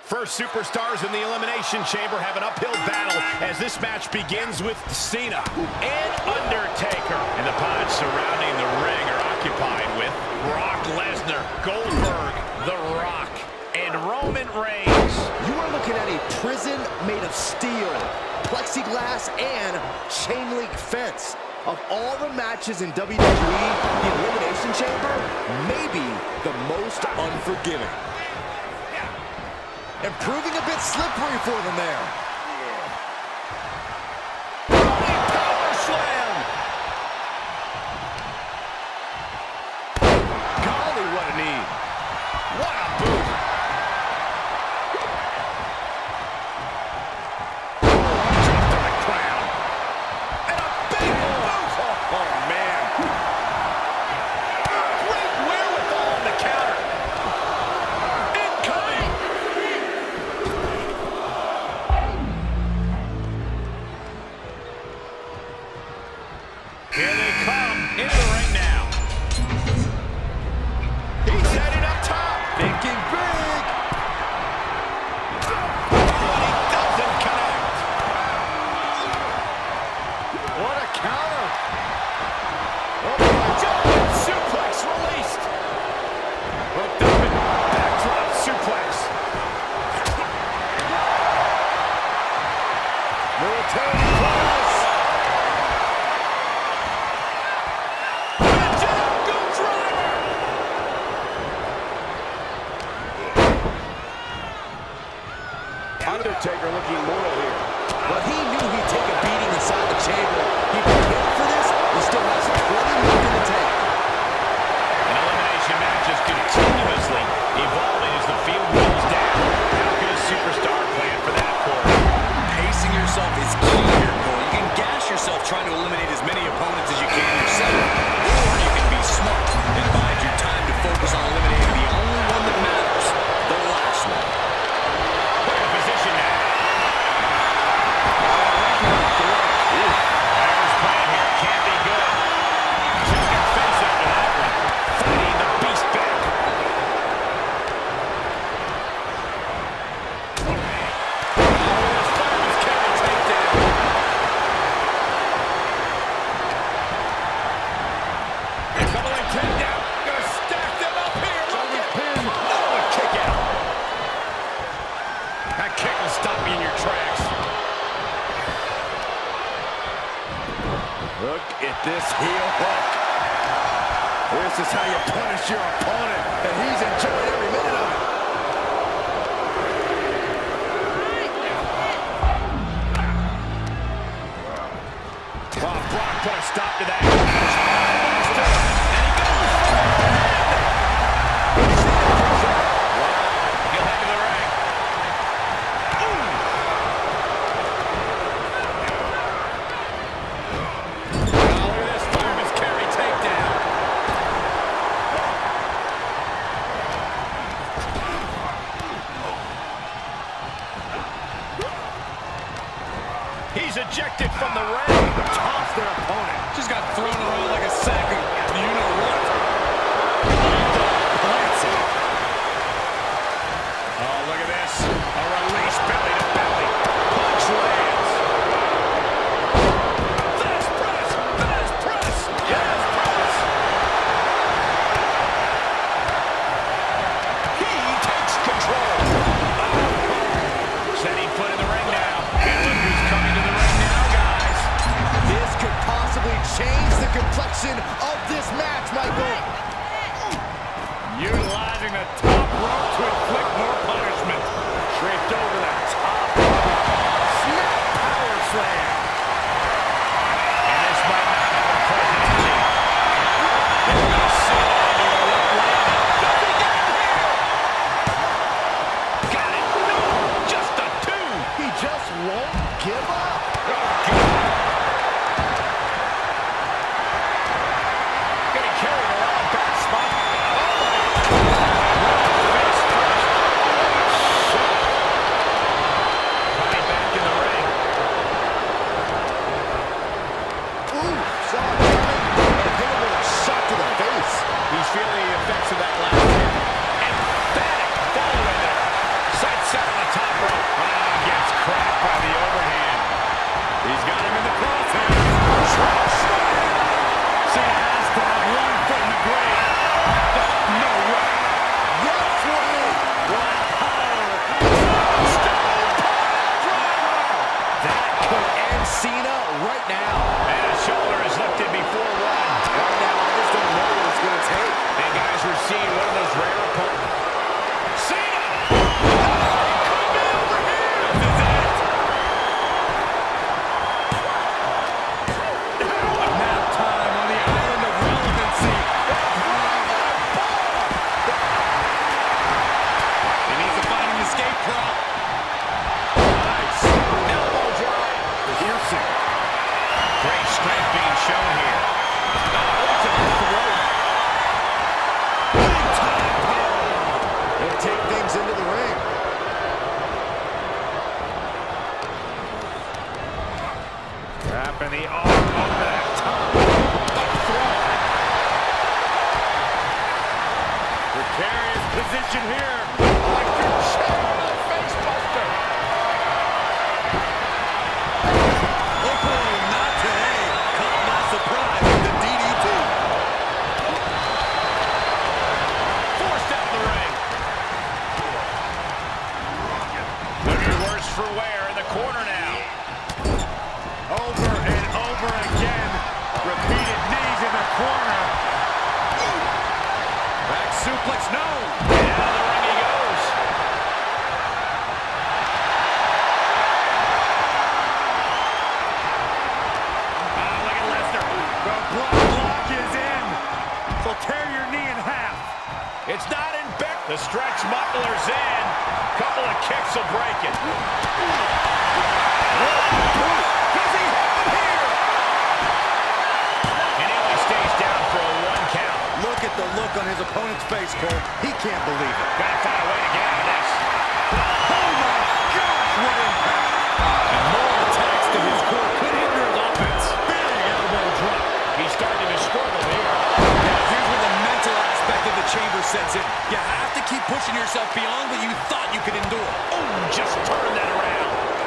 First superstars in the Elimination Chamber have an uphill battle as this match begins with Cena and Undertaker. And the pods surrounding the ring are occupied with Brock Lesnar, Goldberg, The Rock, and Roman Reigns. You are looking at a prison made of steel, plexiglass, and chain link fence. Of all the matches in WWE, the Elimination Chamber may be the most unforgiving. And proving a bit slippery for them there. Power slam! Golly, what a knee. What a boot. Dropped on the crown. And a big boot. Oh, man. Great wherewithal on the counter. Incoming. Here they come into the ring now. He's headed up top. Thinking big. But he doesn't connect. What a counter. Oh, my God. Suplex released. Hooked up and backdrop suplex. Military press. Undertaker looking mortal here. Well, he knew he'd take a beating inside the chamber. He prepared for this. He still has 20 left in the tank. An elimination match is continuously evolving as the field moves down. How could a superstar plan for that, Corey? Pacing yourself is key here, Cole. You can gas yourself trying to eliminate as many opponents as you can yourself. Or you can be smart and bide your time to focus on eliminating the only one that matters, the last one. Position now. Whatever's playing here can't be good. Chicken face after that one. Fighting the beast back. This time is Kevin takedown. Doubling takedown. Gonna stack them up here. Look at pin. No, a kick out. That kick will stop you in your tracks. Look at this heel hook. This is how you punish your opponent, and he's enjoying every minute of it. Well, Brock put a stop to that. And he goes. He'll head to the ring. Look at this fireman's carry takedown. He's ejected from the ring. Tossed their opponent. Just got thrown around like a sack of you-know-what. Oh, look at this. A release belly to belly. Punch lands. Fast press. Fast press. Yes, press. He takes control. Setting foot in the ring now. And look who's coming to the ring now, guys. This could possibly change the complexion of this match, Michael. right now. And a shoulder is lifted before one. Right now, I just don't know what it's going to take. And guys, we're seeing one of those rare opponents. Cena! Wrapping the arm over that top. Precarious position here. Electric chair, face buster. Oh, not today. Caught by surprise with the DDT. Forced out of the ring. Looking worse for wear in the corner now. Over and over again. Repeated knees in the corner. Back suplex, no. And out of the ring he goes. Look at Lesnar. The block is in. So tear your knee in half. It's not in back. The stretch muffler's in. Couple of kicks will break it. Look at the look on his opponent's face, Cole. He can't believe it. Gotta find a way to get out of this. Oh, my gosh, what impact. And more attacks to his core could hinder his offense. Big elbow drop. He's starting to struggle here. Now, here's where the mental aspect of the chamber sets in. You have to keep pushing yourself beyond what you thought you could endure. Oh, just turn that around.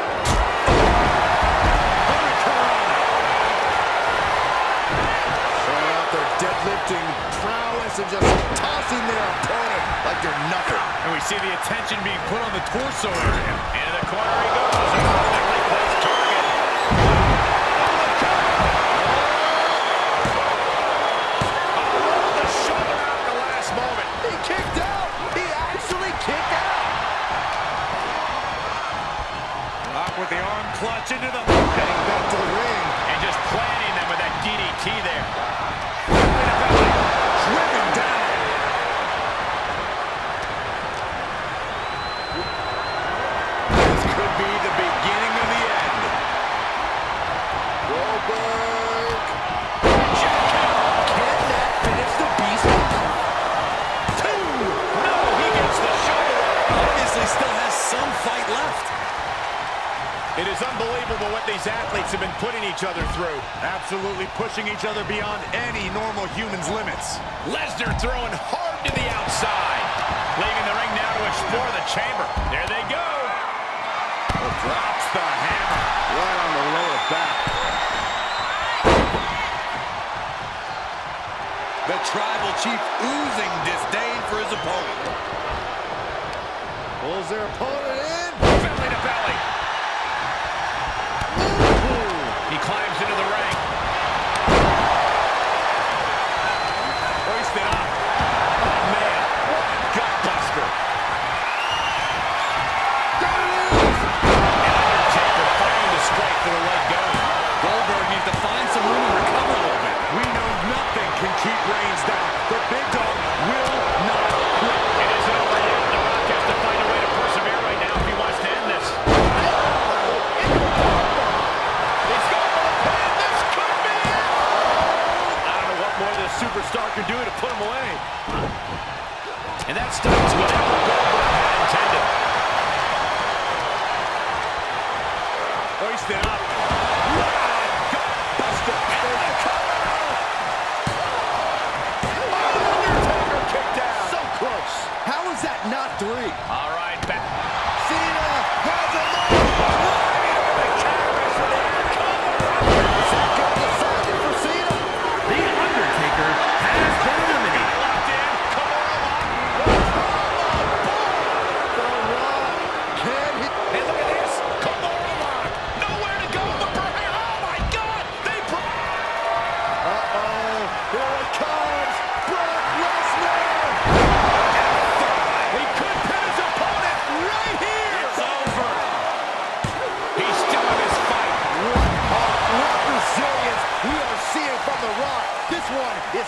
Deadlifting prowess and just tossing their opponent like they're nothing. And we see the attention being put on the torso area. Into the corner he goes. A perfectly placed target. Oh, the shoulder out at the last moment. He kicked out. He actually kicked out. Up with the arm clutch into the... Heading back to the ring. And just planting them with that DDT there. Driven down. This could be the beginning of the end. Goldberg. Can that finish the beast? Two. No, he gets the shoulder. Obviously still has some fight left. It is unbelievable what these athletes have been putting each other through. Absolutely pushing each other beyond any normal human's limits. Lesnar throwing hard to the outside. Leaving the ring now to explore the chamber. There they go. Drops the hammer right on the lower back. The tribal chief oozing disdain for his opponent. Pulls their opponent in. Belly to belly. He climbs into the ring. Hoisted up. Oh, man. What a gutbuster. And Undertaker finding the strength for the leg going. Goldberg needs to find some room and recover a little bit. We know nothing can keep Reigns down. The big dog will not quit. It isn't over yet. The Rock has to find a way to persevere right now.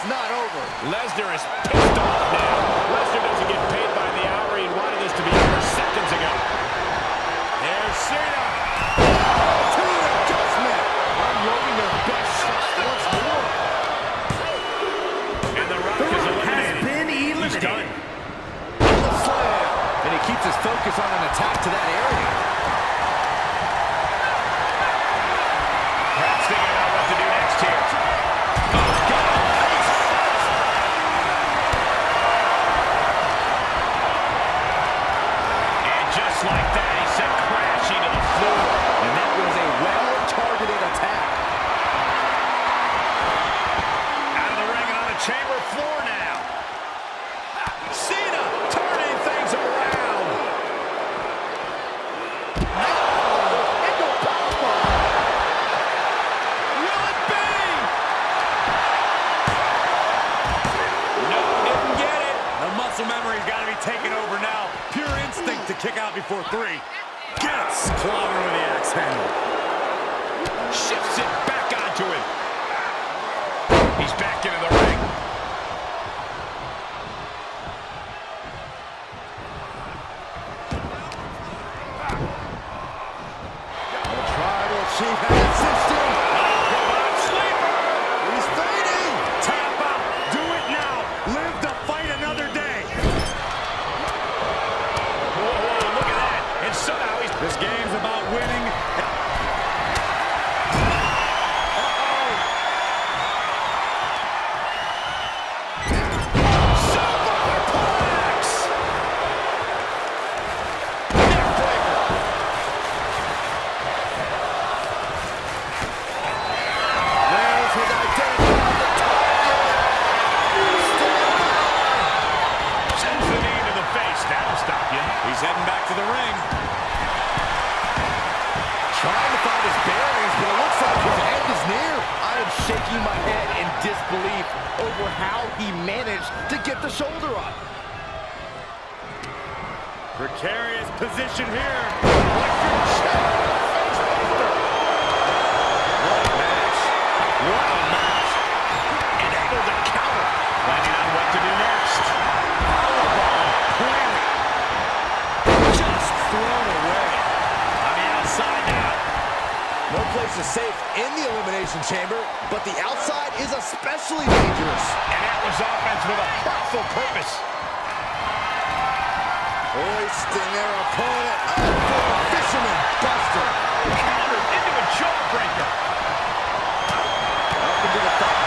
not over. Lesnar is pissed off now. Lesnar doesn't get paid by the hour. He wanted this to be over seconds ago. There's Cena. To the adjustment. Unloading their best shots once more. And The Rock is eliminated. He's done. The slam. And he keeps his focus on an attack to that area. Perhaps figuring out what to do next here. Oh, God. And just like that, he sent crashing to the floor. And that was a well-targeted attack. Out of the ring and on the chamber floor now. Cena turning things around. Into a powerbomb. Will it be? No, didn't get it. The muscle memory's got to be taken over now. Pure instinct to kick out before 3. Gets clobbered with the axe handle. Shifts it back onto him. He's back into the ring. Tribal Chief has assisted. Sleeper. He's fading. Tap out. Do it now. Live to fight another day. Whoa, look at that. And somehow he's... This game's about winning. Superplex! Neckbreaker. There's his identity on the target. Sends the knee to the face. That'll stop you. He's heading back to the ring. Trying to find his bearings, but it looks like his end is near. I am shaking my head in disbelief over how he managed to get the shoulder up. Precarious position here. Electric chair. What a match. What a match. And able to counter. Planning on what to do next. Powerbomb. Planning. Just thrown away. On the outside now. No place is safe in the Elimination Chamber, but the outside is especially dangerous. And that was offense with a hurtful purpose. Hoisting their opponent up for a fisherman buster. Countered into a jawbreaker. Up into the thigh.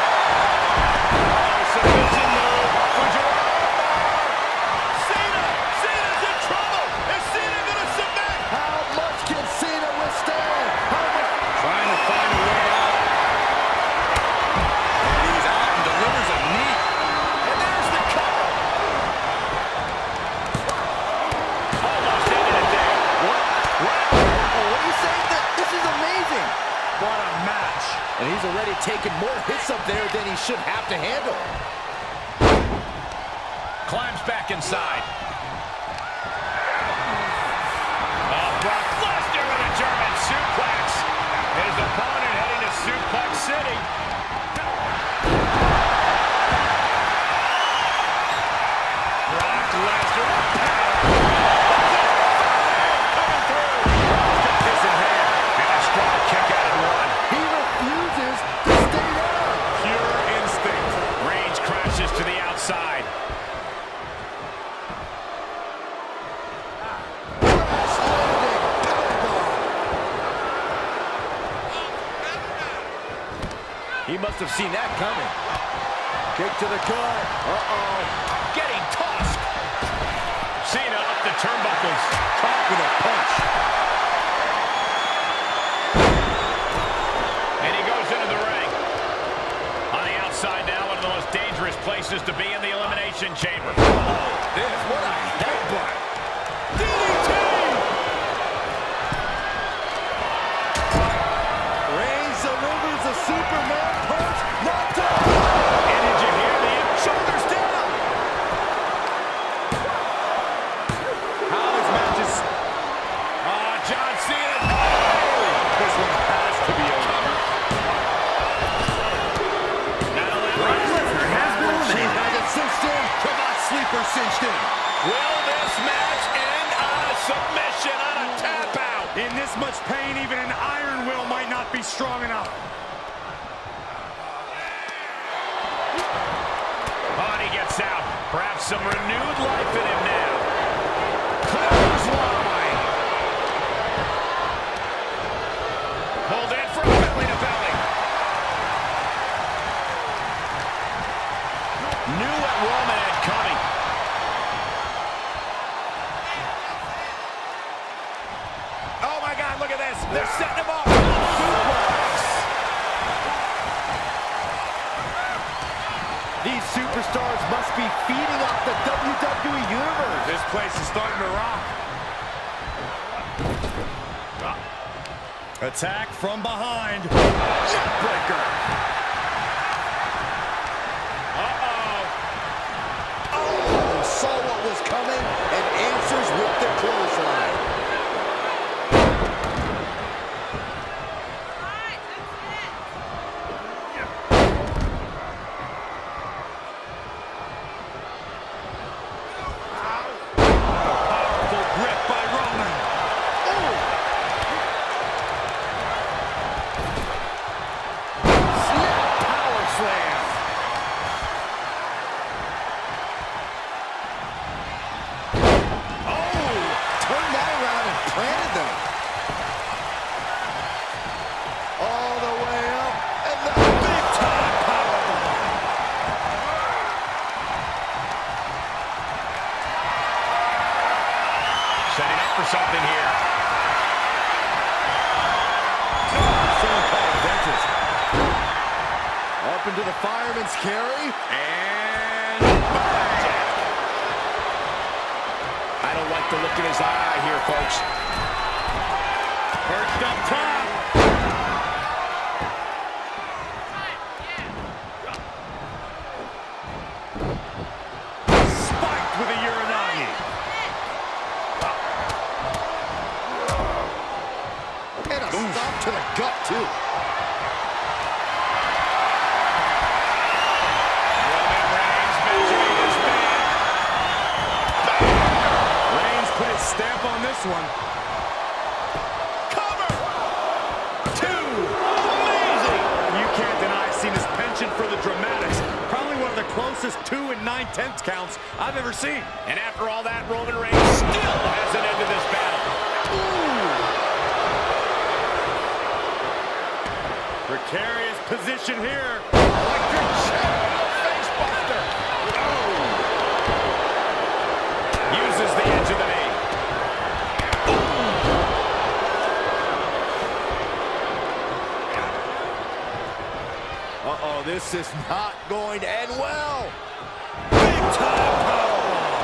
Submission move. Cena's in trouble. Is Cena going to submit? How much can Cena withstand? How much? Trying to find a way out. And he's out and delivers a knee. And there's the cover. Almost ended it there. What do you say? This is amazing. What a match. And he's already taken more hits up there than he should have to handle. Climbs back inside. Brock Lesnar with a German suplex. His opponent heading to Suplex City. Brock Lesnar. Coming through. Got this in hand. And a strong kick out of one. He refuses to stay down. Pure instinct. Reigns crashes to the outside. Crash landing. Powerbomb. He must have seen that coming. Kick to the gut. Uh-oh. Getting tossed. Cena up the turnbuckles. Caught with a punch. And he goes into the ring. On the outside now, one of the most dangerous places to be in the Elimination Chamber. This, what a headbutt. DDT! Reigns delivers a Superman punch. Knocked out. And did you hear the shoulders down? How this match is... John Cena. This one has to be over. Now Lesnar strong enough. Oh, and he gets out. Perhaps some renewed life in him now. Clothesline. Pulled in from belly to belly. Knew what Roman had coming. Oh my God, look at this. They're setting him up. These superstars must be feeding off the WWE Universe. This place is starting to rock. Attack from behind. Neckbreaker. Oh, saw what was coming and answers with the clothesline. Setting up for something here. Someone called dentist. Up into the fireman's carry. And I don't like the look in his eye here, folks. Perched up top. Spiked with a Uranagi. And a stop to the gut, too. Roman Reigns measuring his man. Reigns put his stamp on this one. Cover! Two! Amazing! You can't deny Cena's penchant for the dramatics. Probably one of the closest 2 9/10 counts I've ever seen. And after all that, Roman Reigns still hasn't ended this battle. Precarious position here. Electric chair, face buster. Oh. Uses the edge of the knee. Uh-oh, this is not going to end well. Big time powerbomb.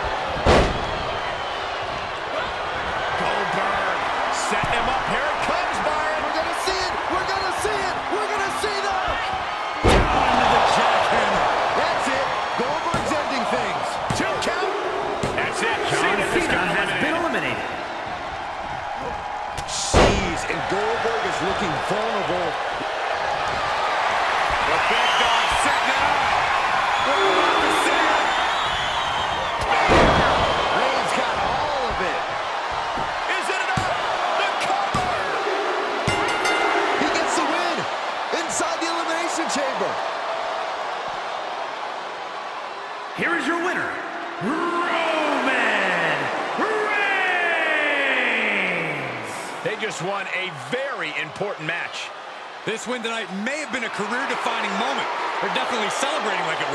Goldberg setting him up. Here it comes, Byron. We're going to see it. We're going to see it. We're going to see that. Down into the jackhammer. That's it. Goldberg's ending things. 2 count. That's it. Cena just got eliminated. Jeez, and Goldberg is looking vulnerable. The big dog setting it up. We're about to see it. Reigns got all of it. Is it enough? The cover. He gets the win inside the Elimination Chamber. Here is your winner, Roman Reigns! They just won a very important match. This win tonight may have been a career-defining moment. They're definitely celebrating like a